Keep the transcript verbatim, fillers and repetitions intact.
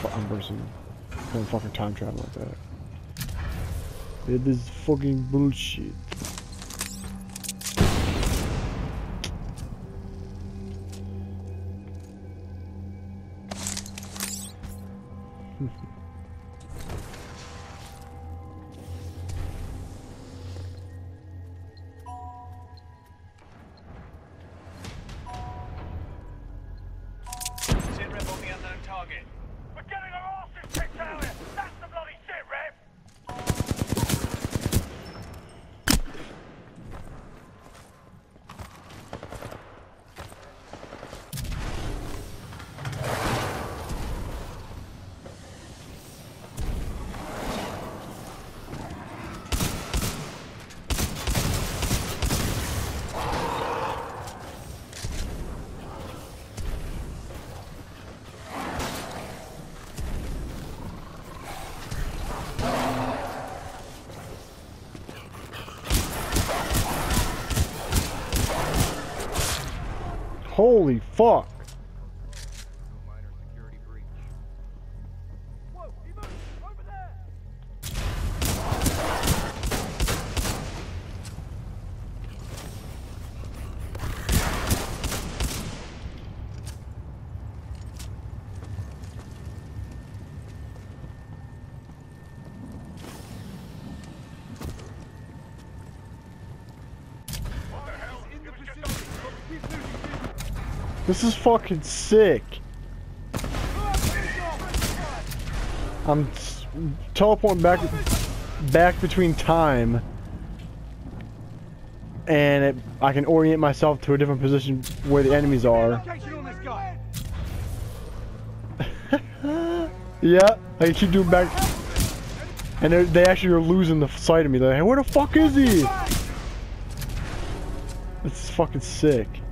I'm bursting. Don't fucking time travel like that. It is fucking bullshit. Holy fuck! Minor security breach. Whoa, he moved over there. What the hell? In the vicinity. He's losing vision. This is fucking sick. I'm s- teleporting back, back between time, and it, I can orient myself to a different position where the enemies are. Yeah, I can keep doing back, and they actually are losing the sight of me. They're like, hey, where the fuck is he? This is fucking sick.